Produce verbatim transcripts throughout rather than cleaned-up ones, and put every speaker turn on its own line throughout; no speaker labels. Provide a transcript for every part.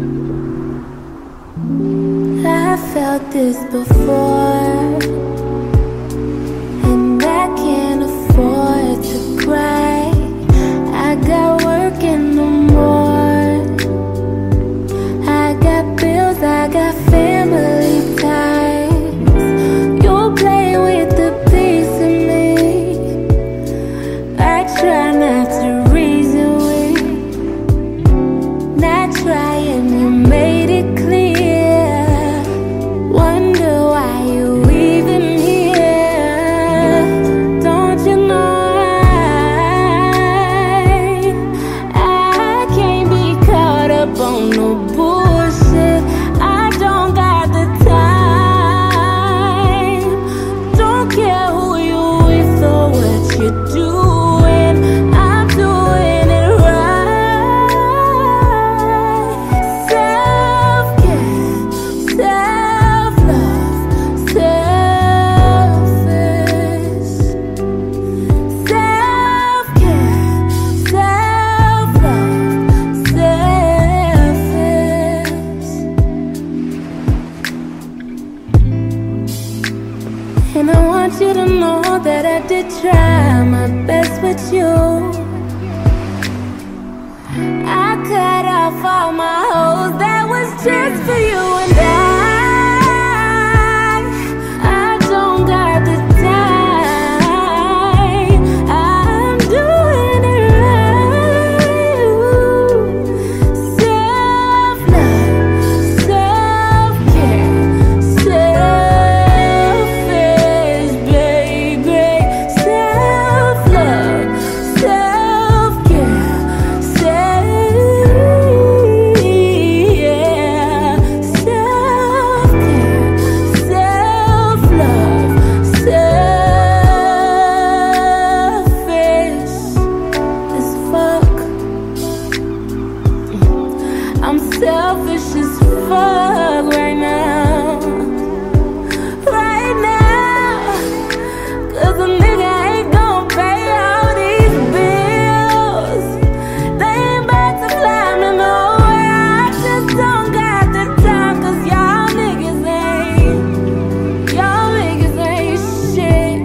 I felt this before, and I can't afford to cry. I got work in the morning, I got bills, I got family ties. You play with the piece of me I try not to reason with, not trying, you made it clear. Wonder why you even here. Don't you know I, I can't be caught up on no bullshit. I don't got the time. Don't care who you with or what you doing. I'm doing it right. Self-care, self-love, selfish. Self-care, self-love, selfish. And I want you to know that I did try my best with you. I cut off all my hoes, that was just for you. And I, I don't got the time. I'm doing it right. Self-love, self-care, selfish, baby. Self-love, self-care, self, yeah. Self-care, self-love, selfish as fuck. I'm selfish as fuck right now, right now. Cause a nigga ain't gon' pay all these bills. They ain't about to fly me nowhere. I just don't got the time. Cause y'all niggas ain't, y'all niggas ain't shit.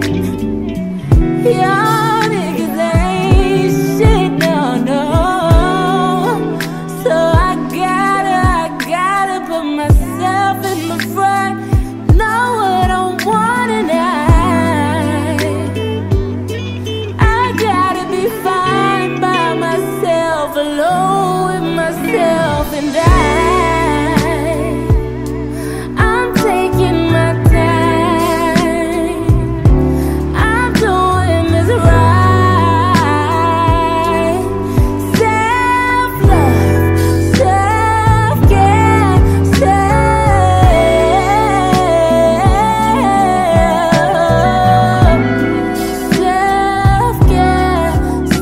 Y'all niggas ain't shit, no, no. So I gotta, I gotta put myself in the front. Know what I want and I, I gotta be fine by myself, alone with myself, and I, I'm taking my time. I'm doing this right. Self-love, self-care, self-care,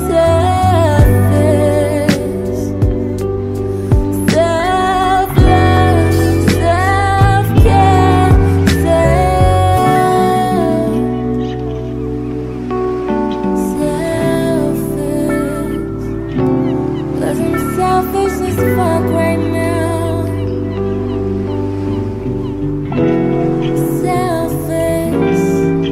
selfish. Self-love, self-care, self, selfish. Cause I'm selfish as fuck right now. Selfish.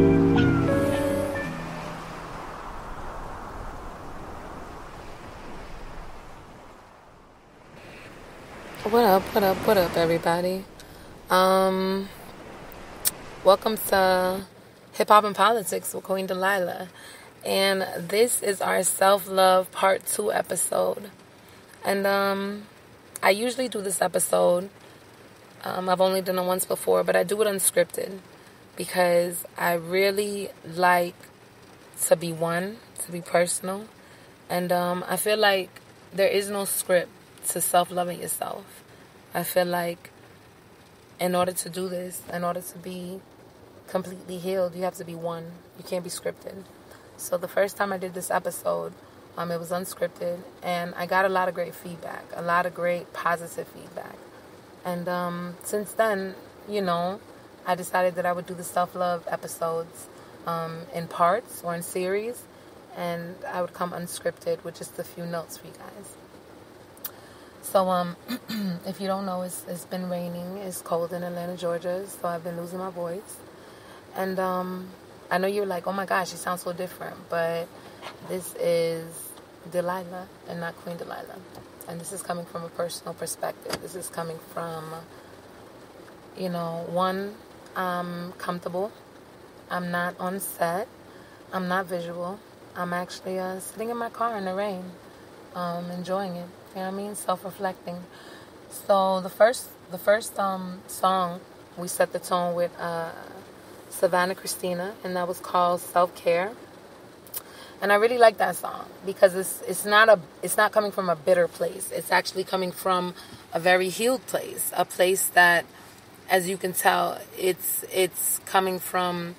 What up, what up, what up, everybody? Um, welcome to HipHop and Politics with Queen Delilah. And this is our self-love part two episode. And um, I usually do this episode. Um, I've only done it once before, but I do it unscripted because I really like to be one, to be personal. And um, I feel like there is no script to self-loving yourself. I feel like in order to do this, in order to be completely healed, you have to be one. You can't be scripted. So the first time I did this episode, um, it was unscripted, and I got a lot of great feedback, a lot of great positive feedback. And um, since then, you know, I decided that I would do the self-love episodes um, in parts or in series, and I would come unscripted with just a few notes for you guys. So, um, if you don't know, it's, it's been raining. It's cold in Atlanta, Georgia. So I've been losing my voice. And um, I know you're like, oh my gosh, she sounds so different. But this is Delilah and not Queen Delilah. And this is coming from a personal perspective. This is coming from, you know, one, I'm comfortable. I'm not on set. I'm not visual. I'm actually uh, sitting in my car in the rain, um, enjoying it. You know what I mean? Self-reflecting. So the first, the first um, song, we set the tone with uh, Savannah Christina, and that was called Self-Care. And I really like that song because it's it's not a it's not coming from a bitter place. It's actually coming from a very healed place, a place that, as you can tell, it's it's coming from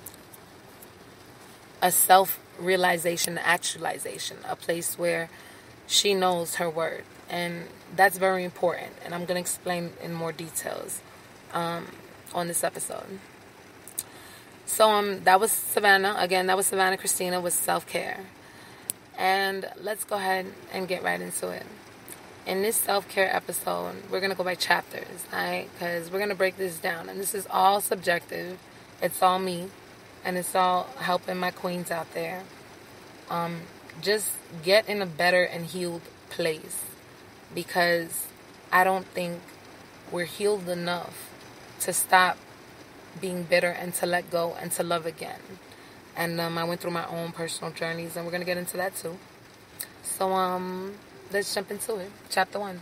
a self-realization, actualization, a place where she knows her worth. And that's very important. And I'm going to explain in more details um, on this episode. So um, that was Savannah. Again, that was Savannah Christina with Self-Care. And let's go ahead and get right into it. In this self-care episode, we're going to go by chapters, all right? Because we're going to break this down. And this is all subjective. It's all me. And it's all helping my queens out there. Um, just get in a better and healed place. Because I don't think we're healed enough to stop being bitter and to let go and to love again. And um, I went through my own personal journeys, and we're going to get into that too. So um, let's jump into it. Chapter one.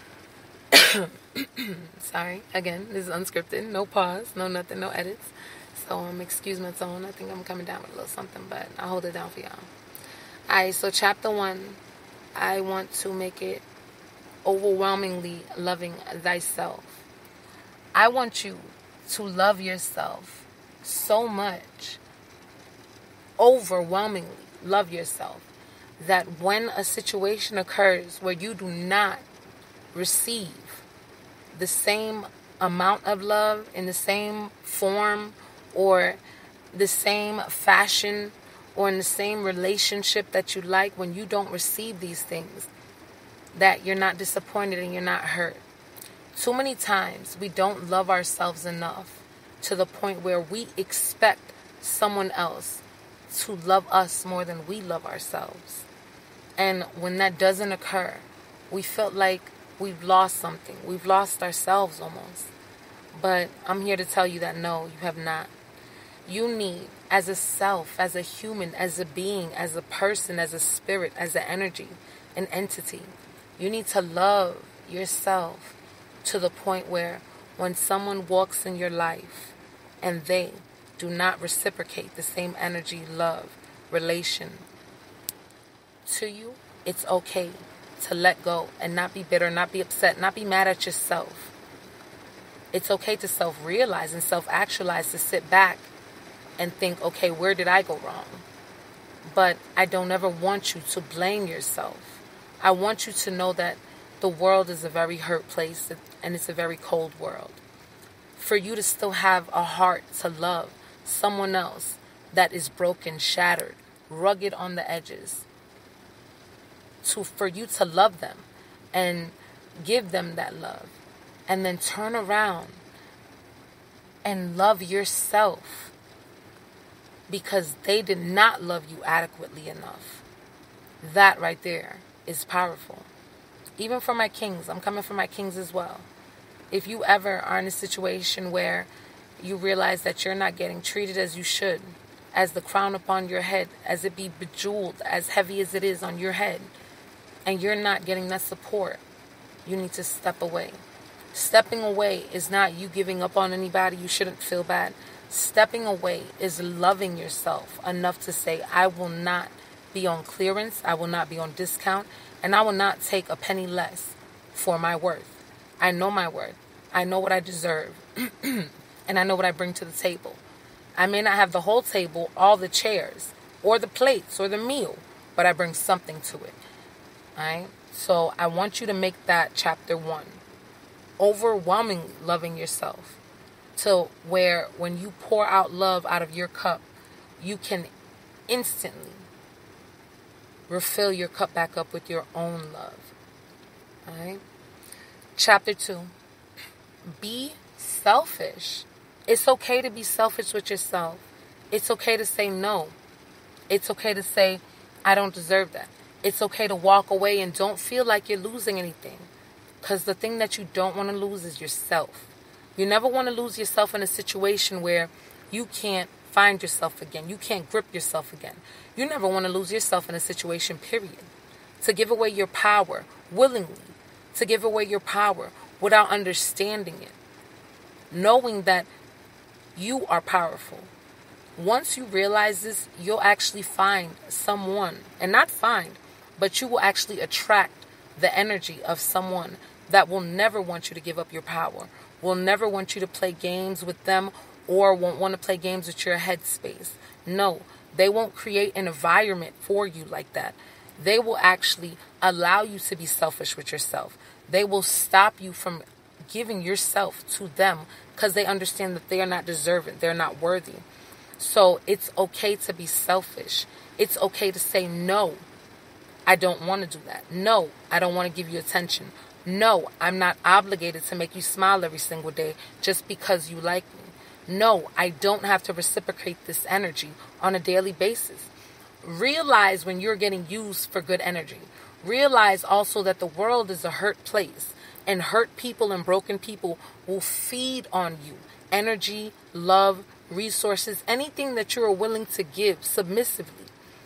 Sorry, again, this is unscripted. No pause, no nothing, no edits. So um, excuse my tone. I think I'm coming down with a little something, but I'll hold it down for y'all. Alright, so chapter one, I want to make it overwhelmingly loving thyself. I want you to love yourself so much, overwhelmingly love yourself, that when a situation occurs where you do not receive the same amount of love in the same form or the same fashion or in the same relationship that you like, when you don't receive these things, that you're not disappointed and you're not hurt. Too many times we don't love ourselves enough to the point where we expect someone else to love us more than we love ourselves. And when that doesn't occur, we feel like we've lost something. We've lost ourselves almost. But I'm here to tell you that no, you have not. You need, as a self, as a human, as a being, as a person, as a spirit, as an energy, an entity, you need to love yourself to the point where when someone walks in your life and they do not reciprocate the same energy, love, relation to you, it's okay to let go and not be bitter, not be upset, not be mad at yourself. It's okay to self-realize and self-actualize, to sit back and think, okay, where did I go wrong? But I don't ever want you to blame yourself. I want you to know that the world is a very hurt place and it's a very cold world. For you to still have a heart to love someone else that is broken, shattered, rugged on the edges, to for you to love them and give them that love, and then turn around and love yourself because they did not love you adequately enough. That right there is powerful. Even for my kings, I'm coming for my kings as well. If you ever are in a situation where you realize that you're not getting treated as you should, as the crown upon your head, as it be bejeweled, as heavy as it is on your head, and you're not getting that support, you need to step away. Stepping away is not you giving up on anybody. You shouldn't feel bad. Stepping away is loving yourself enough to say, I will not be on clearance, I will not be on discount, and I will not take a penny less for my worth. I know my worth. I know what I deserve. And I know what I bring to the table. I may not have the whole table, all the chairs, or the plates, or the meal, but I bring something to it. Alright? So I want you to make that chapter one. Overwhelmingly loving yourself. To where when you pour out love out of your cup, you can instantly refill your cup back up with your own love. Alright? Chapter two, be selfish. It's okay to be selfish with yourself. It's okay to say no. It's okay to say, I don't deserve that. It's okay to walk away and don't feel like you're losing anything. Because the thing that you don't want to lose is yourself. You never want to lose yourself in a situation where you can't find yourself again. You can't grip yourself again. You never want to lose yourself in a situation, period. To give away your power willingly. To give away your power without understanding it. Knowing that you are powerful. Once you realize this, you'll actually find someone, and not find, but you will actually attract the energy of someone that will never want you to give up your power, will never want you to play games with them, or won't want to play games with your headspace. No, they won't create an environment for you like that. They will actually allow you to be selfish with yourself. They will stop you from giving yourself to them because they understand that they are not deserving. They're not worthy. So it's okay to be selfish. It's okay to say, no, I don't want to do that. No, I don't want to give you attention. No, I'm not obligated to make you smile every single day just because you like me. No, I don't have to reciprocate this energy on a daily basis. Realize when you're getting used for good energy. Realize also that the world is a hurt place, and hurt people and broken people will feed on you. Energy, love, resources, anything that you are willing to give submissively.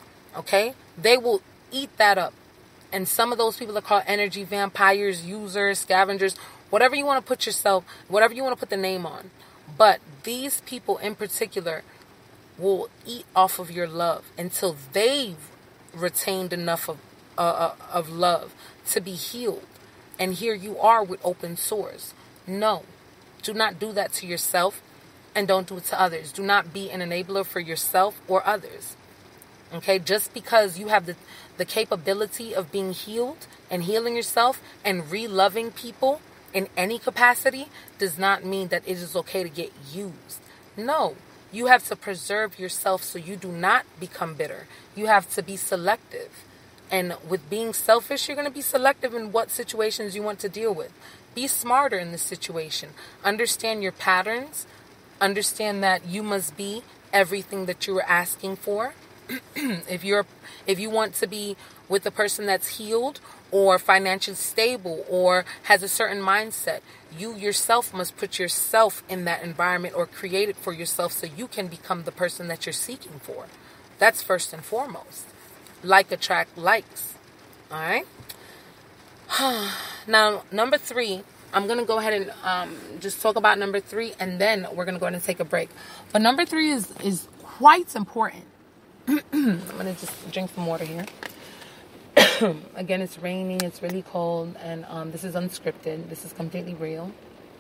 Okay? They will eat that up. And some of those people are called energy vampires, users, scavengers, whatever you want to put yourself, whatever you want to put the name on. But these people in particular will eat off of your love until they've retained enough of uh, of love to be healed. And here you are with open sores. No, do not do that to yourself, and don't do it to others. Do not be an enabler for yourself or others. Okay, just because you have the, the capability of being healed and healing yourself and re-loving people in any capacity does not mean that it is okay to get used. No, you have to preserve yourself so you do not become bitter. You have to be selective. And with being selfish, you're going to be selective in what situations you want to deal with. Be smarter in this situation. Understand your patterns. Understand that you must be everything that you are asking for. If you're, if you want to be with a person that's healed or financially stable or has a certain mindset, you yourself must put yourself in that environment or create it for yourself so you can become the person that you're seeking for. That's first and foremost. Like attract likes. All right. Now, number three, I'm going to go ahead and um, just talk about number three, and then we're going to go ahead and take a break. But number three is, is quite important. I'm going to just drink some water here. Again, it's raining. It's really cold. And um, this is unscripted. This is completely real.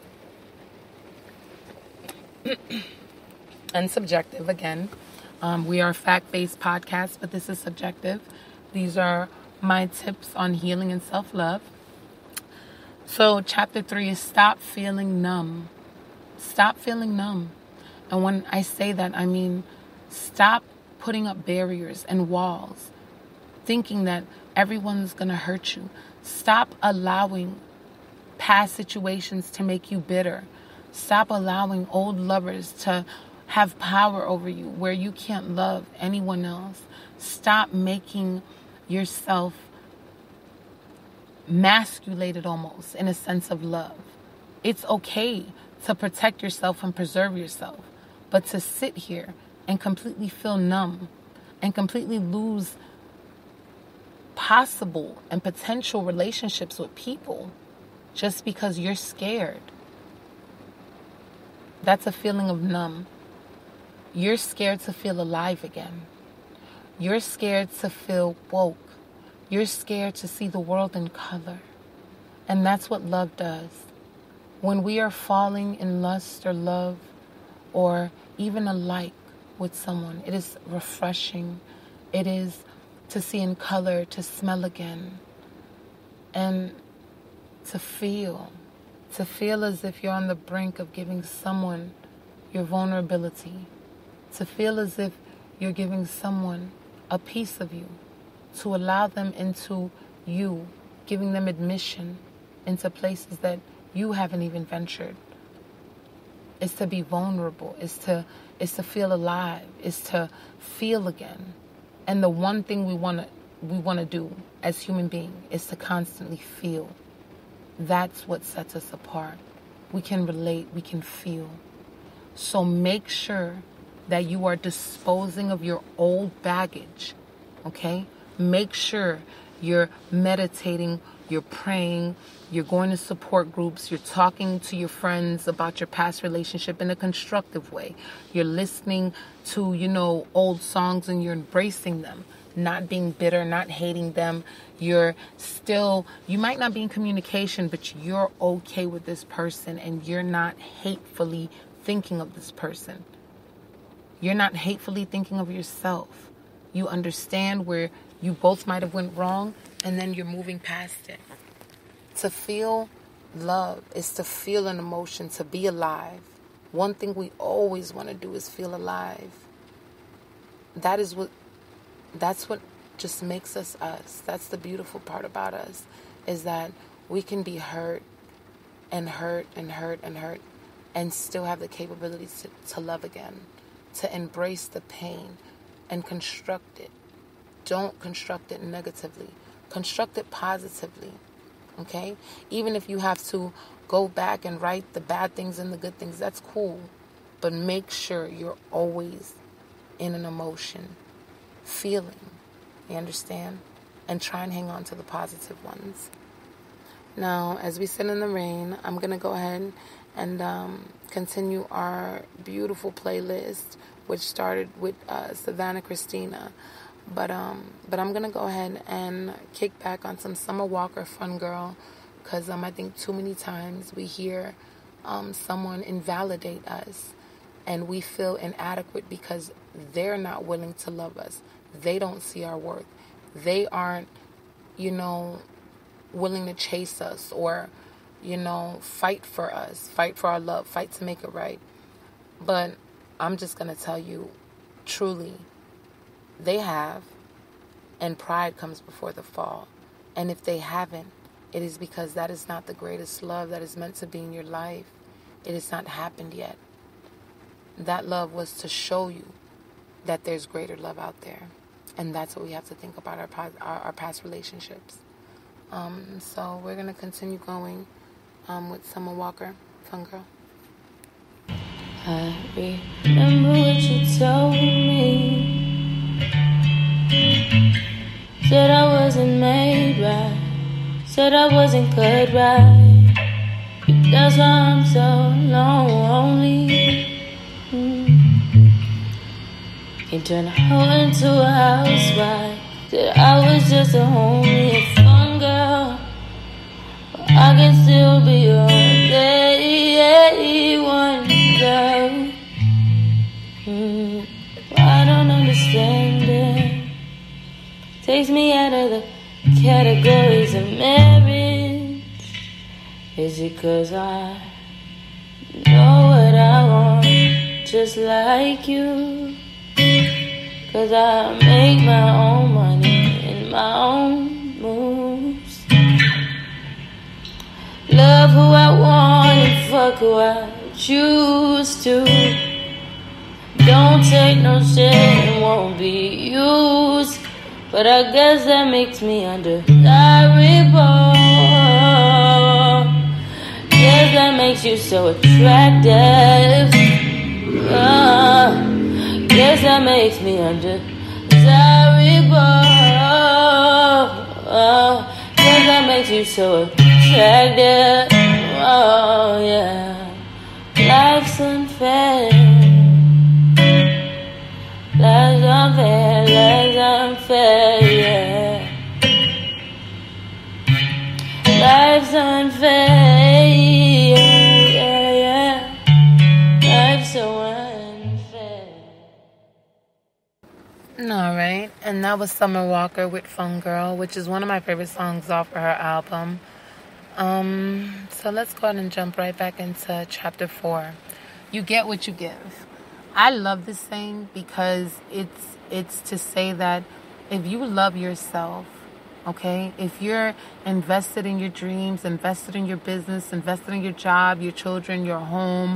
And subjective, again. Um, we are a fact-based podcast, but this is subjective. These are my tips on healing and self-love. So chapter three is stop feeling numb. Stop feeling numb. And when I say that, I mean stop putting up barriers and walls, thinking that everyone's going to hurt you. Stop allowing past situations to make you bitter. Stop allowing old lovers to have power over you where you can't love anyone else. Stop making yourself masculated almost in a sense of love. It's okay to protect yourself and preserve yourself, but to sit here and completely feel numb and completely lose possible and potential relationships with people just because you're scared. That's a feeling of numb. You're scared to feel alive again. You're scared to feel woke. You're scared to see the world in color. And that's what love does. When we are falling in lust or love or even a like with someone, it is refreshing. It is to see in color, to smell again, and to feel. To feel as if you're on the brink of giving someone your vulnerability. To feel as if you're giving someone a piece of you. To allow them into you, giving them admission into places that you haven't even ventured. It's to be vulnerable. It's to it's to feel alive. It's to feel again. And the one thing we want to we want to do as human beings is to constantly feel. That's what sets us apart. We can relate. We can feel. So make sure that you are disposing of your old baggage. Okay? Make sure you're meditating, you're praying, you're going to support groups, you're talking to your friends about your past relationship in a constructive way. You're listening to, you know, old songs and you're embracing them, not being bitter, not hating them. You're still, you might not be in communication, but you're okay with this person and you're not hatefully thinking of this person. You're not hatefully thinking of yourself. You understand where you both might have went wrong, and then you're moving past it. To feel love is to feel an emotion, to be alive. One thing we always want to do is feel alive. That is what, that's what just makes us us. That's the beautiful part about us, is that we can be hurt and hurt and hurt and hurt and still have the capability to, to love again, to embrace the pain and construct it. Don't construct it negatively. Construct it positively. Okay? Even if you have to go back and write the bad things and the good things, that's cool. But make sure you're always in an emotion, feeling. You understand? And try and hang on to the positive ones. Now, as we sit in the rain, I'm going to go ahead and um, continue our beautiful playlist, which started with uh, Savannah Christina. But um, but I'm going to go ahead and kick back on some Summer Walker, Fun Girl, because um, I think too many times we hear um, someone invalidate us and we feel inadequate because they're not willing to love us. They don't see our worth. They aren't, you know, willing to chase us or, you know, fight for us, fight for our love, fight to make it right. But I'm just going to tell you, truly, they have, and pride comes before the fall. And if they haven't, it is because that is not the greatest love that is meant to be in your life. It has not happened yet. That love was to show you that there's greater love out there. And that's what we have to think about our past, our, our past relationships. Um, so we're going to continue going um, with Summer Walker, Fun Girl.
I remember what you told me. Said I wasn't made right. Said I wasn't cut right. That's why I'm so lonely. Mm. You turned a hoe into a housewife. Said I was just a homie, a fun girl. But I can still be your day one girl. Mm. I don't understand it. Takes me out of the categories of marriage. Is it 'cause I know what I want, just like you? 'Cause I make my own money and my own moves. Love who I want and fuck who I choose to. Don't take no shit and won't be used. But I guess that makes me undesirable. Guess that makes you so attractive. Uh, guess that makes me undesirable. Uh, guess that makes you so attractive. Oh yeah. Life's unfair. Life's unfair, life's unfair, yeah. Life's unfair, yeah, yeah, yeah. Life's so unfair.
Alright, and that was Summer Walker with Fun Girl, which is one of my favorite songs off of her album. Um, so let's go ahead and jump right back into chapter four. You get what you give. I love this thing because it's it's to say that if you love yourself, Okay, if you're invested in your dreams, invested in your business, invested in your job, your children, your home,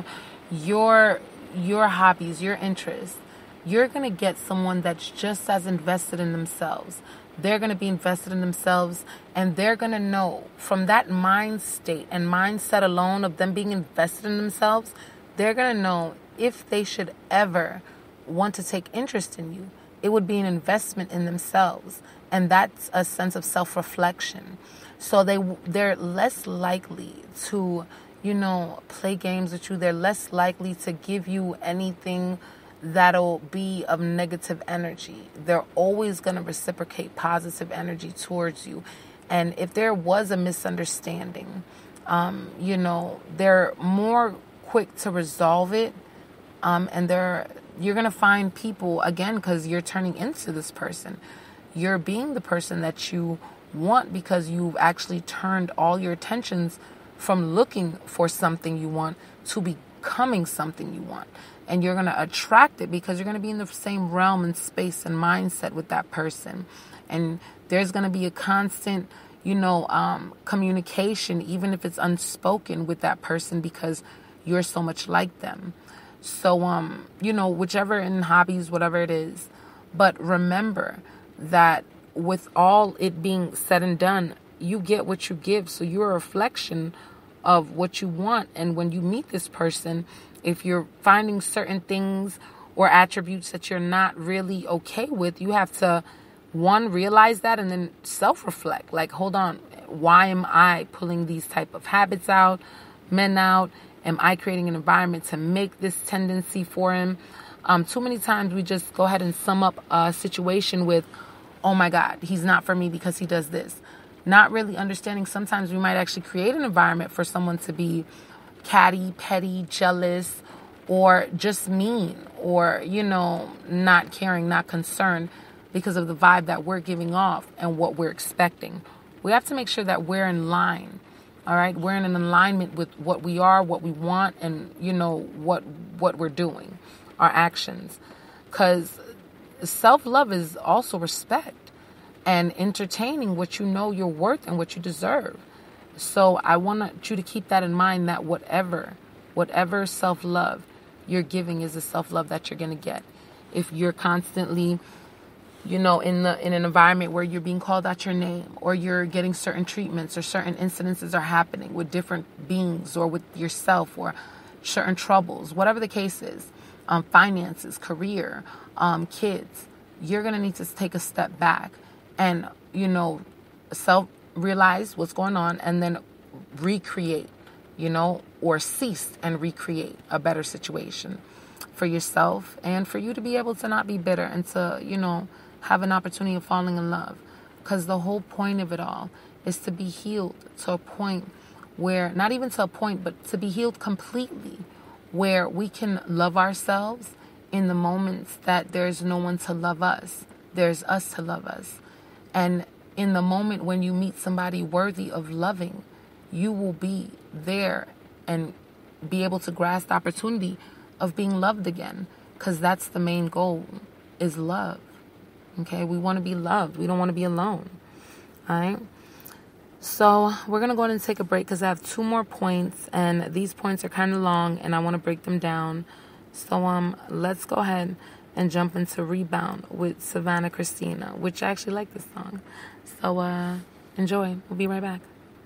your your hobbies, your interests, you're going to get someone that's just as invested in themselves. They're going to be invested in themselves, and they're going to know from that mind state and mindset alone of them being invested in themselves, they're going to know if they should ever want to take interest in you. It would be an investment in themselves, and that's a sense of self-reflection. So they they're less likely to, you know, play games with you. They're less likely to give you anything that'll be of negative energy. They're always going to reciprocate positive energy towards you. And if there was a misunderstanding, um, you know, they're more quick to resolve it, um, and they're you're going to find people, again, because you're turning into this person. You're being the person that you want because you've actually turned all your attentions from looking for something you want to becoming something you want. And you're going to attract it because you're going to be in the same realm and space and mindset with that person. And there's going to be a constant, you know, um, communication, even if it's unspoken, with that person because you're so much like them. So, um, you know, whichever in hobbies, whatever it is. But remember that with all it being said and done, you get what you give. So you're a reflection of what you want. And when you meet this person, if you're finding certain things or attributes that you're not really okay with, you have to, one, realize that and then self-reflect. Like, hold on, why am I pulling these type of habits out, men out? Am I creating an environment to make this tendency for him? Um, too many times we just go ahead and sum up a situation with, oh my God, he's not for me because he does this. Not really understanding sometimes we might actually create an environment for someone to be catty, petty, jealous, or just mean, or, you know, not caring, not concerned because of the vibe that we're giving off and what we're expecting. We have to make sure that we're in line. All right, we're in an alignment with what we are, what we want, and, you know, what what we're doing, our actions. Because self-love is also respect and entertaining what you know you're worth and what you deserve. So I want you to keep that in mind, that whatever, whatever self-love you're giving is the self-love that you're going to get. If you're constantly, you know, in the in an environment where you're being called out your name, or you're getting certain treatments, or certain incidences are happening with different beings or with yourself, or certain troubles, whatever the case is, um, finances, career, um, kids, you're going to need to take a step back and, you know, self-realize what's going on and then recreate, you know, or cease and recreate a better situation for yourself and for you to be able to not be bitter and to, you know, have an opportunity of falling in love. Because the whole point of it all is to be healed to a point where, not even to a point, but to be healed completely, where we can love ourselves in the moments that there's no one to love us. There's us to love us. And in the moment when you meet somebody worthy of loving, you will be there and be able to grasp the opportunity of being loved again. Because that's the main goal, is love. Okay, we want to be loved. We don't want to be alone. All right. So we're going to go ahead and take a break because I have two more points, and these points are kind of long and I want to break them down. So um, let's go ahead and jump into Rebound with Savannah Christina, which I actually like this song. So uh, enjoy. We'll be right back.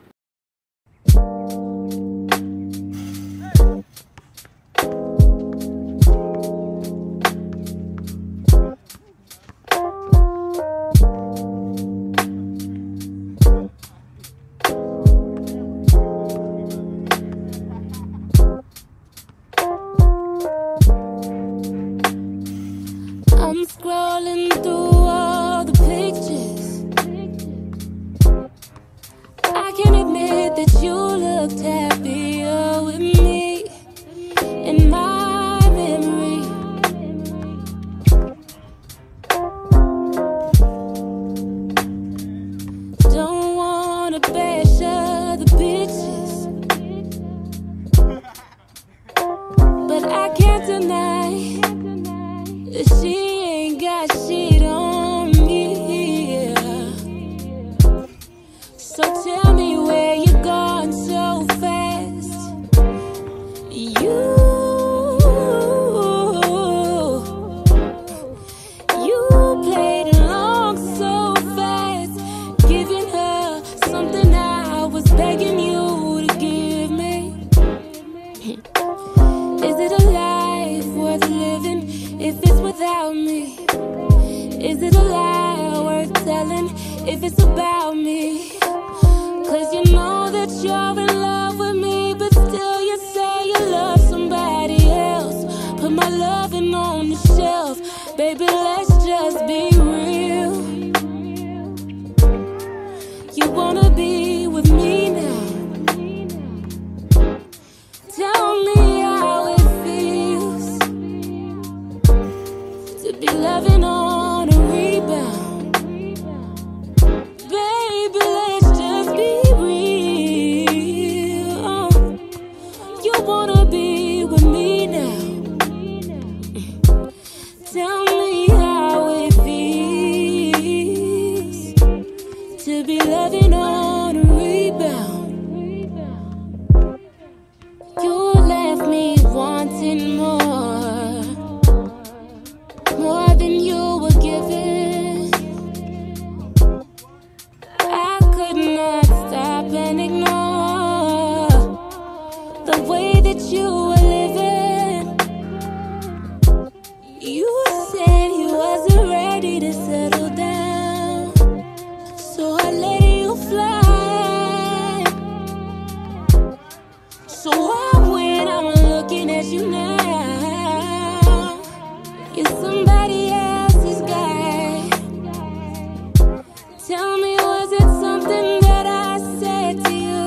I'm scrolling through all the pictures. I can admit that you looked happier with me in my memory. Don't wanna bash other bitches, but I can't deny that she ain't got shit on me. Is it a life worth living if it's without me? Is it a lie worth telling if it's about me? Cause you know that you're in love with me, but still you say you love somebody else. Put my loving on the shelf, baby, let's just be real. You wanna be with me now? Tell me how it feels to be loving on a rebound. Baby, let's just be real. Oh, you wanna be with me now? Tell me how it feels to be loving on a rebound. You left me wanting more, more than you were given. I could not stop and ignore the way that you were living. You said you wasn't ready to settle down, so I let you fly. So why when I'm looking at you now, you're somebody else's guy? Tell me, was it something that I said to you?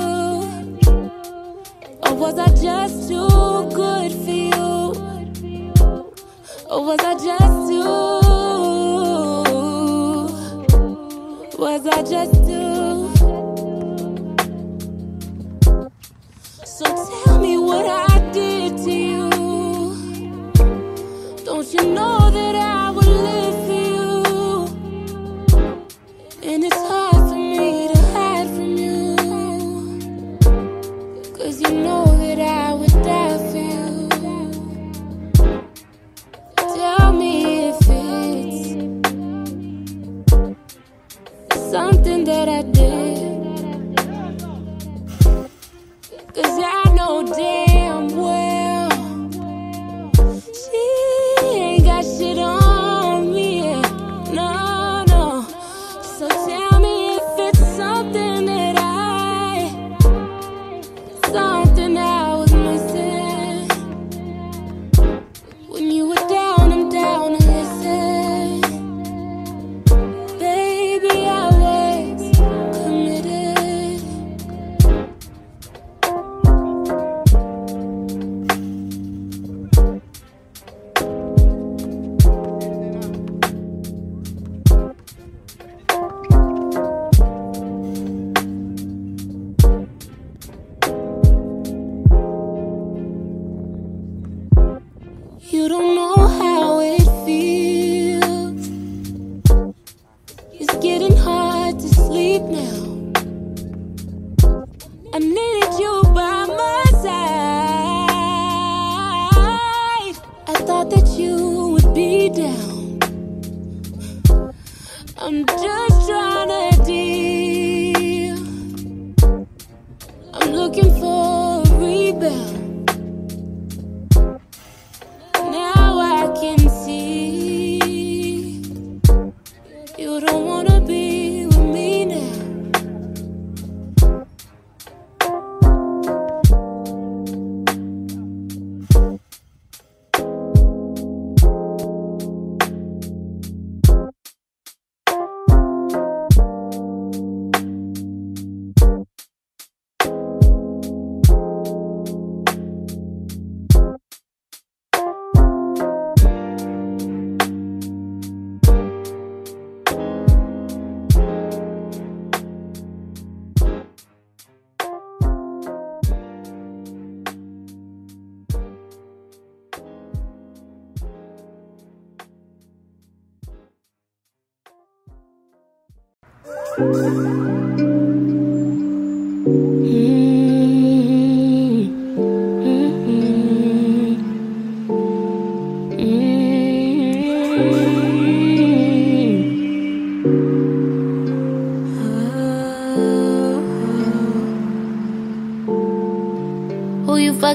Or was I just too good for you? Or was I just too, was I just too? So tell me what I did to you. Don't you know that I would live for you? And it's hard for me to hide from you, cause you know that I would die for you. Tell me if it's something that I did, cause I know damn well she ain't got shit on me, no, no. So tell me if it's something that I, something I was missing. When you were down, I'm down to listen. Baby, I was committed. You don't know how it feels. It's getting hard to sleep now. I needed you by my side. I thought that you would be down. I'm just trying to deal. I'm looking for a rebound. Now I can see you don't wanna be with me now.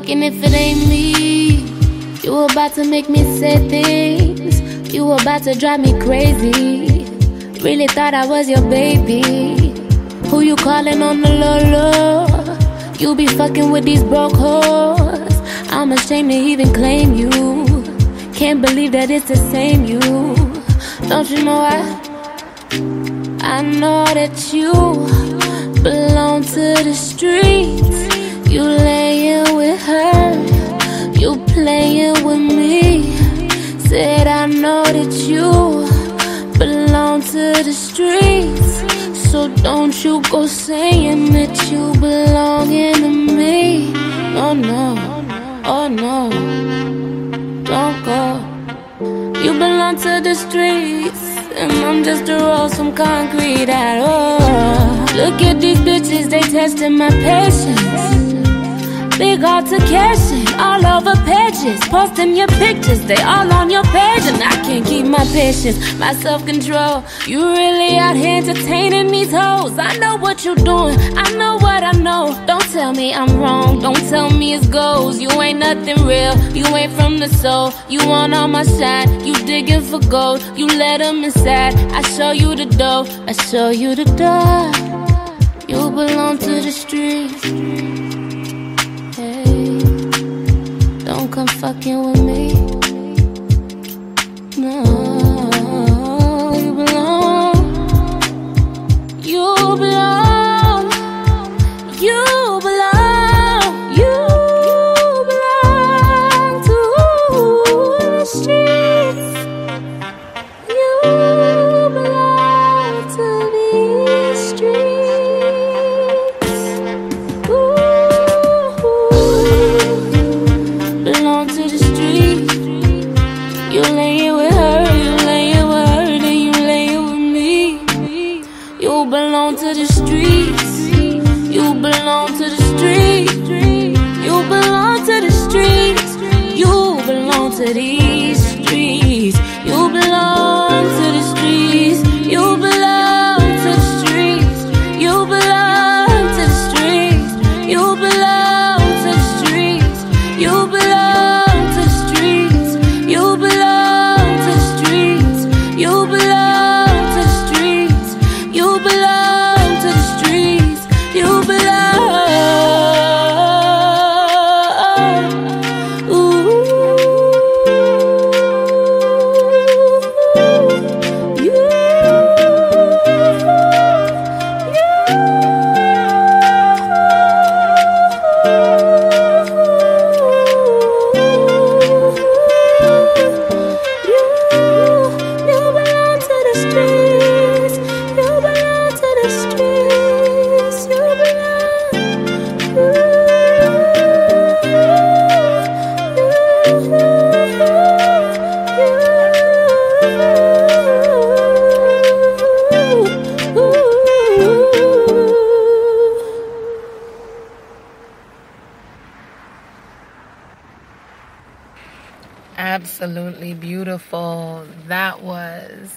thinking if it ain't me, you about to make me say things. You about to drive me crazy. Really thought I was your baby. Who you calling on the low low? You be fucking with these broke hoes. I'm ashamed to even claim you. Can't believe that it's the same you. Don't you know I I know that you belong to the streets. You laying with her, you playing with me. Said I know that you belong to the streets. So don't you go saying that you belonging to me. Oh no, oh no, don't go. You belong to the streets, and I'm just a roll some concrete at all. Look at these bitches, they testing my patience. Big altercation, all over pages. Posting your pictures, they all on your page. And I can't keep my patience, my self-control. You really out here entertaining these hoes. I know what you doing, I know what I know. Don't tell me I'm wrong, don't tell me it's goals. You ain't nothing real, you ain't from the soul. You want on my side, you digging for gold. You let them inside, I show you the dough. I show you the door. You belong to the streets. Don't come fucking with me. No, you belong. You belong. You belong. You belong to the streets. You belong to these streets. Ooh. You laying with her, you laying with her, then you laying with me. You belong to the streets. You belong to the streets. You belong to the streets. You belong to these streets. You belong to the streets. You belong to the streets. You belong to the streets. You belong to the streets. You belong to the streets. You belong to the streets. You belong to the streets. You belong to the streets. You belong. Ooh. You.
Absolutely beautiful. That was,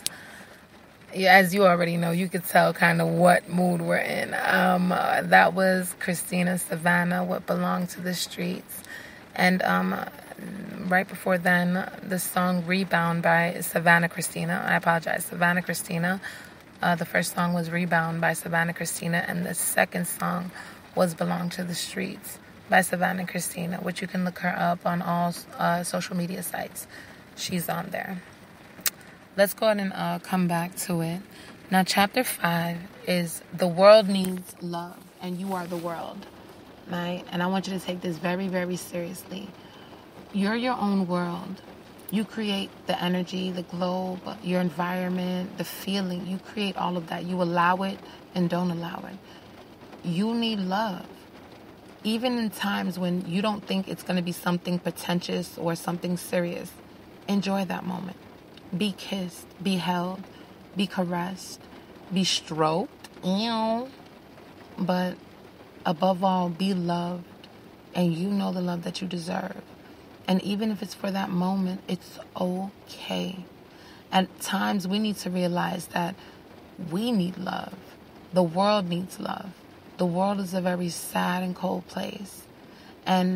as you already know, you could tell kind of what mood we're in. Um, uh, that was Christina Savannah, What Belonged to the Streets. And um, right before then, the song Rebound by Savannah Christina. I apologize, Savannah Christina. Uh, the first song was Rebound by Savannah Christina, and the second song was Belong to the Streets by Savannah Christina, which you can look her up on all uh, social media sites. She's on there. Let's go ahead and uh, come back to it. Now, chapter five is The World Needs Love, and you are the world, right? And I want you to take this very, very seriously. You're your own world. You create the energy, the globe, your environment, the feeling. You create all of that. You allow it and don't allow it. You need love. Even in times when you don't think it's going to be something pretentious or something serious, enjoy that moment. Be kissed, be held, be caressed, be stroked, ew. But above all, be loved, and you know the love that you deserve. And even if it's for that moment, it's okay. At times, we need to realize that we need love. The world needs love. The world is a very sad and cold place. And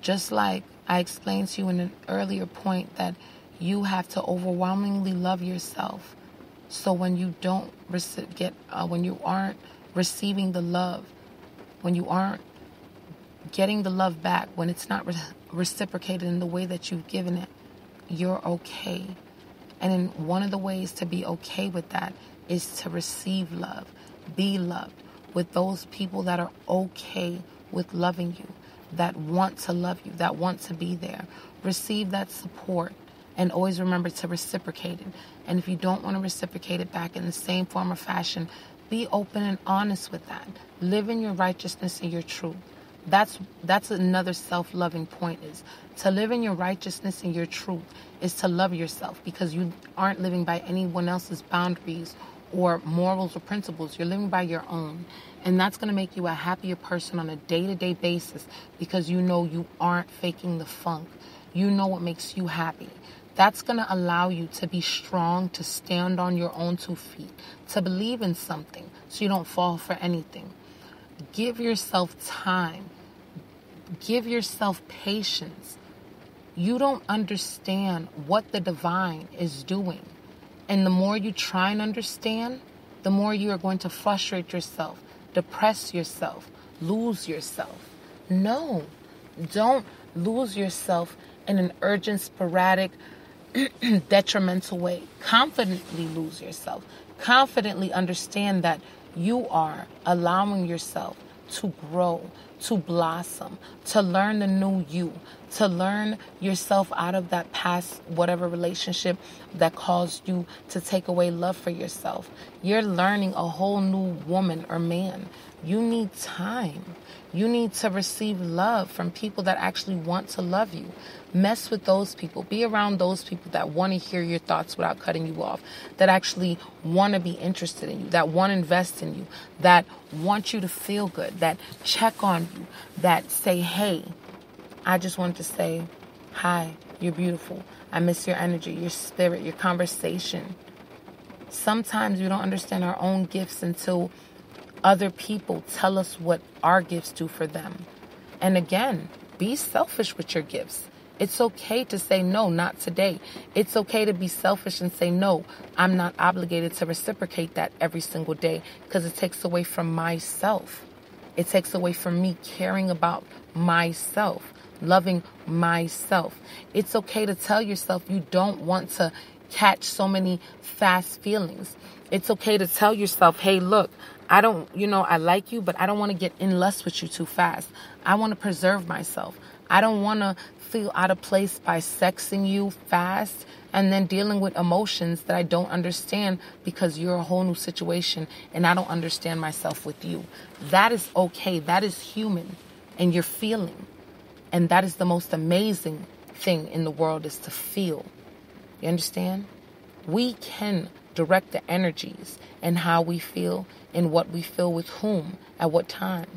Just like I explained to you in an earlier point that you have to overwhelmingly love yourself. So when you don't rec- get, uh, when you aren't receiving the love, when you aren't getting the love back, when it's not re- reciprocated in the way that you've given it, you're okay. And in one of the ways to be okay with that is to receive love, be loved with those people that are okay with loving you, that want to love you, that want to be there. Receive that support and always remember to reciprocate it. And if you don't want to reciprocate it back in the same form or fashion, be open and honest with that. Live in your righteousness and your truth. That's that's another self-loving point, is to live in your righteousness and your truth is to love yourself, because you aren't living by anyone else's boundaries or morals or principles. You're living by your own. And that's going to make you a happier person on a day-to-day basis, because you know you aren't faking the funk. You know what makes you happy. That's going to allow you to be strong, to stand on your own two feet, to believe in something so you don't fall for anything. Give yourself time. Give yourself patience. You don't understand what the divine is doing. And the more you try and understand, the more you are going to frustrate yourself, depress yourself, lose yourself. No, don't lose yourself in an urgent, sporadic, detrimental way. Confidently lose yourself. Confidently understand that you are allowing yourself to grow, to blossom, to learn the new you, to learn yourself out of that past whatever relationship that caused you to take away love for yourself. You're learning a whole new woman or man. You need time. You need to receive love from people that actually want to love you. Mess with those people. Be around those people that want to hear your thoughts without cutting you off, that actually want to be interested in you, that want to invest in you, that want you to feel good, that check on you, that say, hey, I just wanted to say, hi, you're beautiful. I miss your energy, your spirit, your conversation. Sometimes we don't understand our own gifts until other people tell us what our gifts do for them. And again, be selfish with your gifts. It's okay to say, no, not today. It's okay to be selfish and say, no, I'm not obligated to reciprocate that every single day, because it takes away from myself. It takes away from me caring about myself, loving myself. It's okay to tell yourself you don't want to catch so many fast feelings. It's okay to tell yourself, hey, look, I don't, you know, I like you, but I don't want to get in lust with you too fast. I want to preserve myself. I don't want to feel out of place by sexing you fast and then dealing with emotions that I don't understand, because you're a whole new situation and I don't understand myself with you. That is okay. That is human, and you're feeling. And that is the most amazing thing in the world, is to feel. You understand? We can direct the energies and how we feel and what we feel with whom at what time.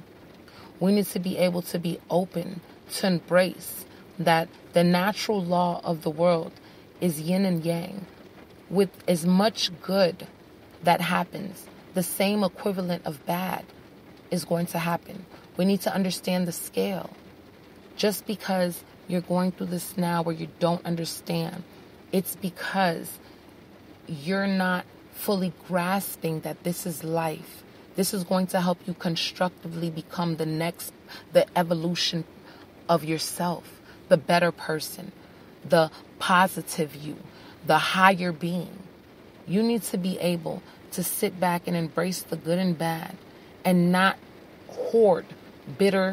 We need to be able to be open to embrace that the natural law of the world is yin and yang. With as much good that happens, the same equivalent of bad is going to happen. We need to understand the scale. Just because you're going through this now where you don't understand, it's because you're not fully grasping that this is life. This is going to help you constructively become the next, the evolution of yourself, the better person, the positive you, the higher being. You need to be able to sit back and embrace the good and bad and not hoard bitter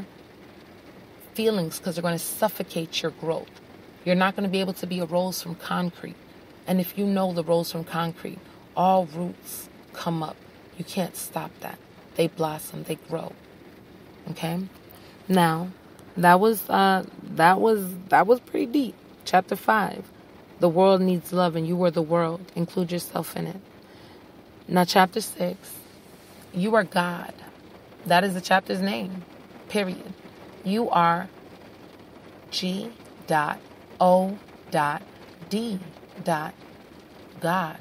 feelings, because they're going to suffocate your growth. You're not going to be able to be a rose from concrete. And if you know the rose from concrete, all roots come up. You can't stop that. They blossom, they grow. Okay? Now, that was uh that was that was pretty deep. Chapter five. The world needs love and you are the world. Include yourself in it. Now chapter six. You are God. That is the chapter's name. Period. You are G dot O dot D dot God.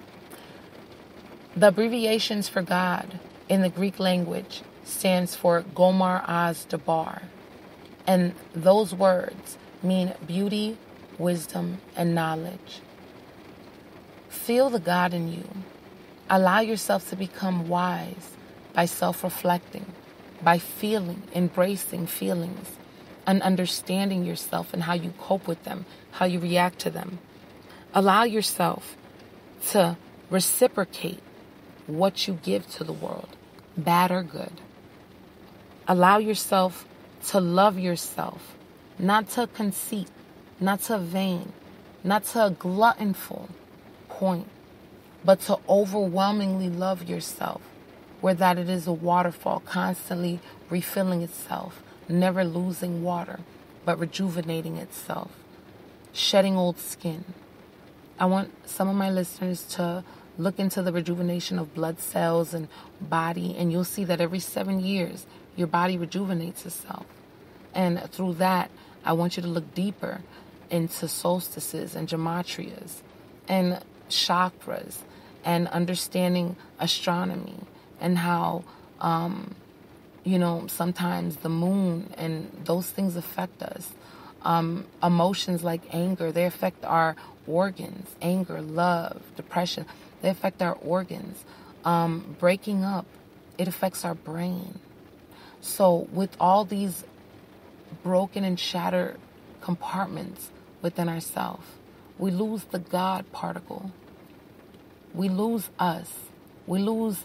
The abbreviations for God in the Greek language stands for Gomar Az Dabar. And those words mean beauty, wisdom, and knowledge. Feel the God in you. Allow yourself to become wise by self-reflecting, by feeling, embracing feelings, and understanding yourself and how you cope with them, how you react to them. Allow yourself to reciprocate what you give to the world, bad or good. Allow yourself to love yourself, not to conceit, not to vain, not to a gluttonful point, but to overwhelmingly love yourself, where that it is a waterfall constantly refilling itself, never losing water, but rejuvenating itself, shedding old skin. I want some of my listeners to look into the rejuvenation of blood cells and body, and you'll see that every seven years, your body rejuvenates itself. And through that, I want you to look deeper into solstices and gematrias and chakras and understanding astronomy and how, um, you know, sometimes the moon and those things affect us. Um, emotions like anger, they affect our organs. Anger, love, depression, they affect our organs. Um, breaking up, it affects our brain. So with all these broken and shattered compartments within ourselves, we lose the God particle. We lose us. We lose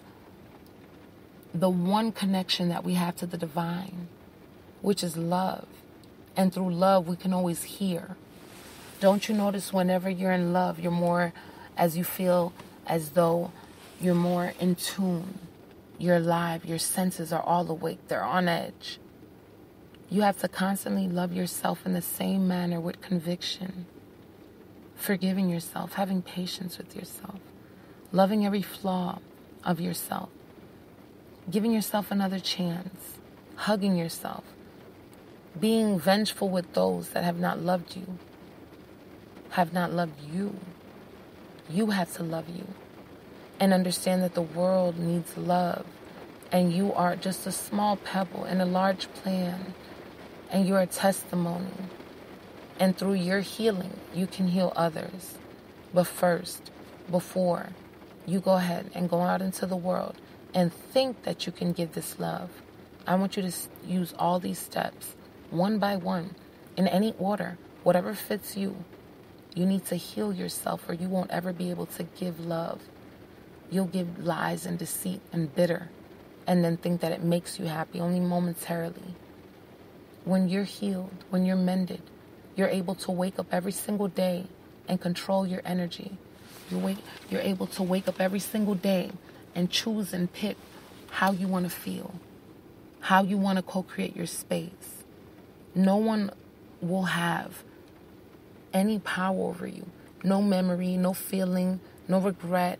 the one connection that we have to the divine, which is love. And through love, we can always hear. Don't you notice whenever you're in love, you're more, as you feel as though you're more in tune. You're alive. Your senses are all awake. They're on edge. You have to constantly love yourself in the same manner with conviction. Forgiving yourself, having patience with yourself, loving every flaw of yourself, giving yourself another chance, hugging yourself, being vengeful with those that have not loved you, have not loved you. You have to love you and understand that the world needs love, and you are just a small pebble in a large plan, and you're a testimony. And through your healing, you can heal others. But first, before you go ahead and go out into the world and think that you can give this love, I want you to use all these steps, one by one, in any order, whatever fits you. You need to heal yourself, or you won't ever be able to give love. You'll give lies and deceit and bitter, and then think that it makes you happy only momentarily. When you're healed, when you're mended, you're able to wake up every single day and control your energy. You wake, you're able to wake up every single day and choose and pick how you want to feel, how you want to co-create your space. No one will have any power over you. No memory, no feeling, no regret.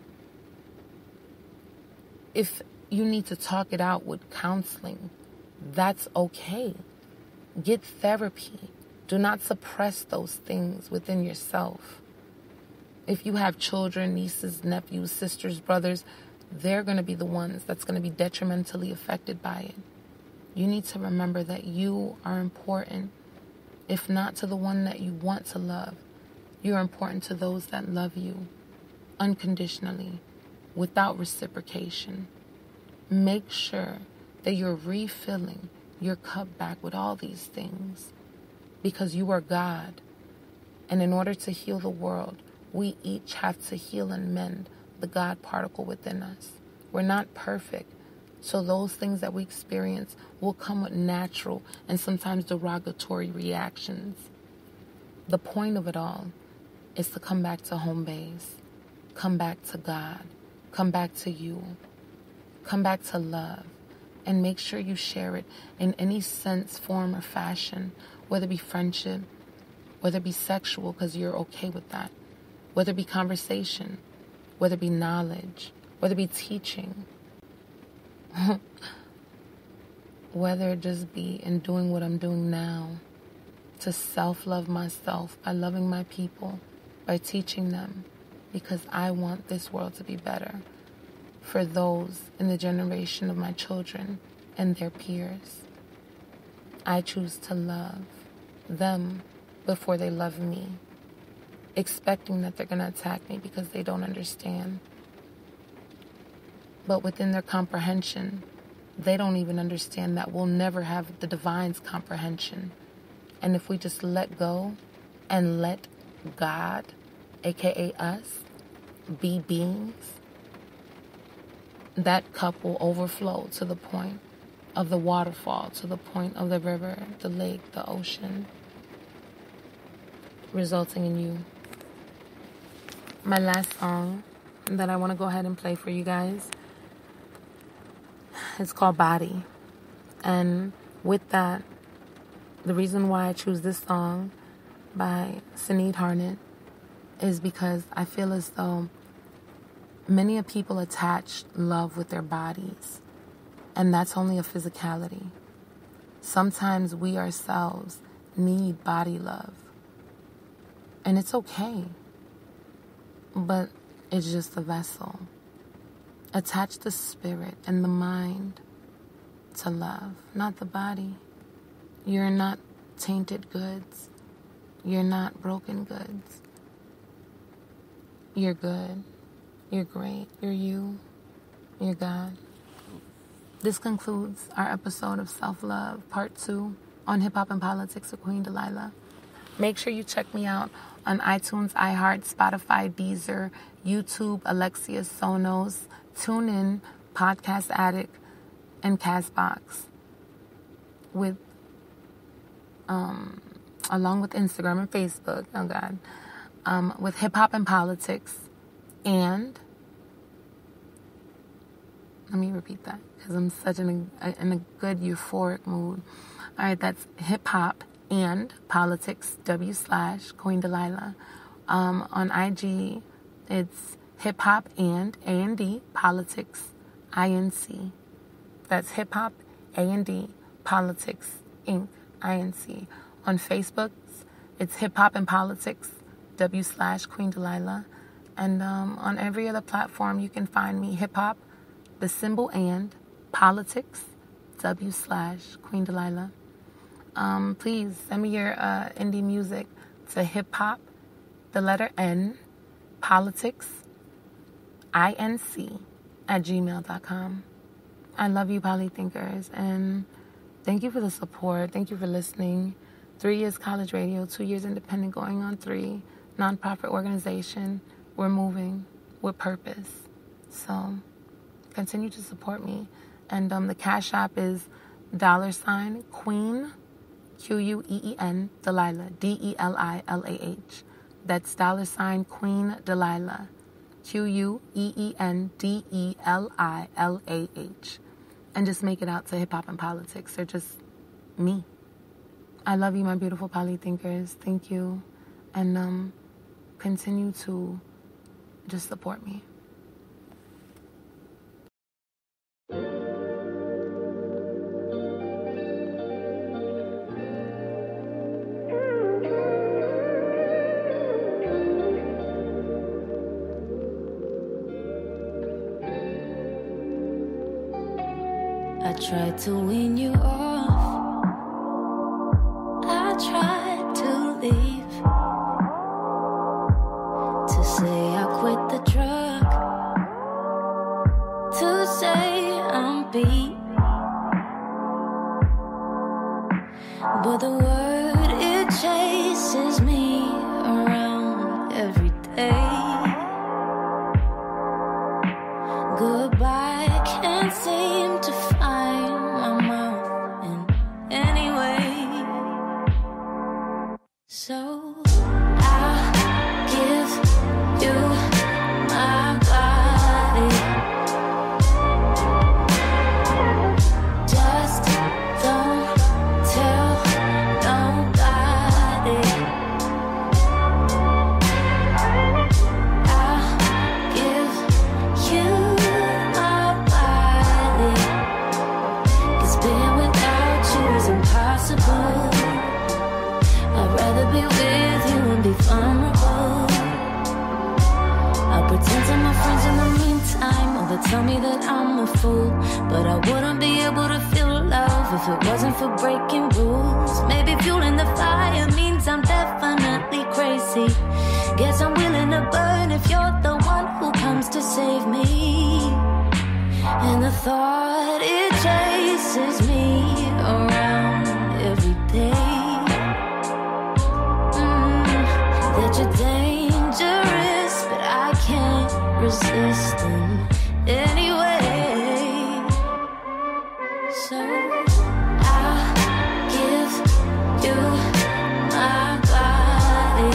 If you need to talk it out with counseling, that's okay. Get therapy. Do not suppress those things within yourself. If you have children, nieces, nephews, sisters, brothers, they're going to be the ones that's going to be detrimentally affected by it. You need to remember that you are important. If not to the one that you want to love, you're important to those that love you unconditionally, without reciprocation. Make sure that you're refilling your cup back with all these things, because you are God. And in order to heal the world, we each have to heal and mend the God particle within us. We're not perfect, so those things that we experience will come with natural and sometimes derogatory reactions. The point of it all is to come back to home base, come back to God, come back to you, come back to love, and make sure you share it in any sense, form, or fashion, whether it be friendship, whether it be sexual, because you're okay with that, whether it be conversation, whether it be knowledge, whether it be teaching, whether it just be in doing what I'm doing now, to self-love myself by loving my people, by teaching them, because I want this world to be better for those in the generation of my children and their peers. I choose to love them before they love me, expecting that they're going to attack me because they don't understand. But within their comprehension, they don't even understand that we'll never have the divine's comprehension. And if we just let go and let God, aka us, be beings, that cup will overflow to the point of the waterfall, to the point of the river, the lake, the ocean, resulting in you. My last song that I want to go ahead and play for you guys, it's called Body. And with that, the reason why I choose this song by Sinead Harnett is because I feel as though many of people attach love with their bodies, and that's only a physicality. Sometimes we ourselves need body love, and it's okay, but it's just a vessel. Attach the spirit and the mind to love, not the body. You're not tainted goods. You're not broken goods. You're good. You're great. You're you. You're God. This concludes our episode of Self-Love, Part two, on Hip Hop and Politics with Queen Delilah. Make sure you check me out on iTunes, iHeart, Spotify, Deezer, YouTube, Alexia, Sonos, TuneIn, Podcast Addict, and Castbox. With, um, along with Instagram and Facebook, oh God, um, with Hip Hop and Politics, and let me repeat that because I'm such in a, in a good euphoric mood. All right, that's Hip Hop and Politics, W slash Queen Delilah. Um, on I G, it's Hip Hop and A and D Politics, I N C. That's Hip Hop A and D Politics, Incorporated, I N C. On Facebook, it's Hip Hop and Politics, W slash Queen Delilah. And um, on every other platform, you can find me, Hip Hop, the symbol and Politics, W slash Queen Delilah. Um, please send me your uh, indie music to Hip Hop, the letter N, Politics, I N C, at gmail dot com. I love you, Polythinkers, and thank you for the support. Thank you for listening. Three years college radio, two years independent, going on three. Nonprofit organization. We're moving with purpose. So continue to support me. And um, the Cash App is dollar sign Queen, Q U E E N, Delilah, D E L I L A H. That's dollar sign Queen Delilah, Q U E E N D E L I L A H. And just make it out to Hip Hop and Politics. They're just me. I love you, my beautiful polythinkers. Thank you. And um, continue to just support me.
I tried to wean you off. I tried to leave, to say I quit the drug, to say I'm beat. But the word, it chases me around every day. Goodbye can't seem to find my mouth If it wasn't for breaking rules, maybe fueling the fire means I'm definitely crazy. Guess I'm willing to burn if you're the one who comes to save me. And the thought, it chases me around every day. mm, That you're dangerous, but I can't resist them anyway. So I'll give you my body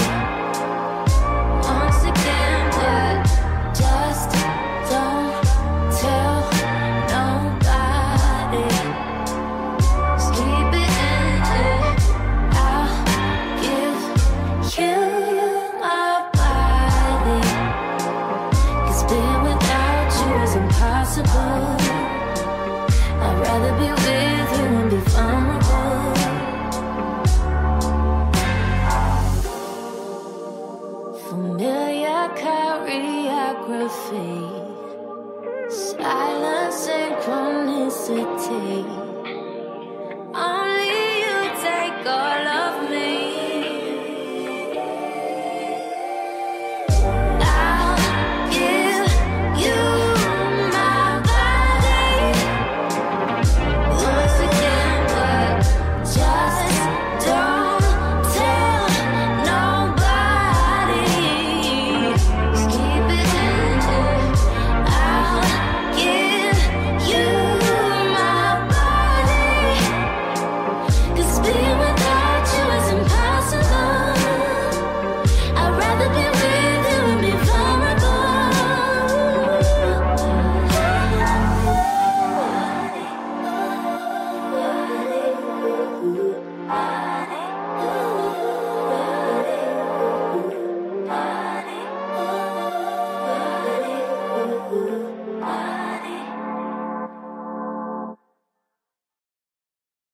once again, but just don't tell nobody. Just keep it in it. I'll give you my body, 'cause being without you is impossible. I'd rather be with you and be vulnerable. Familiar choreography, silent synchronicity.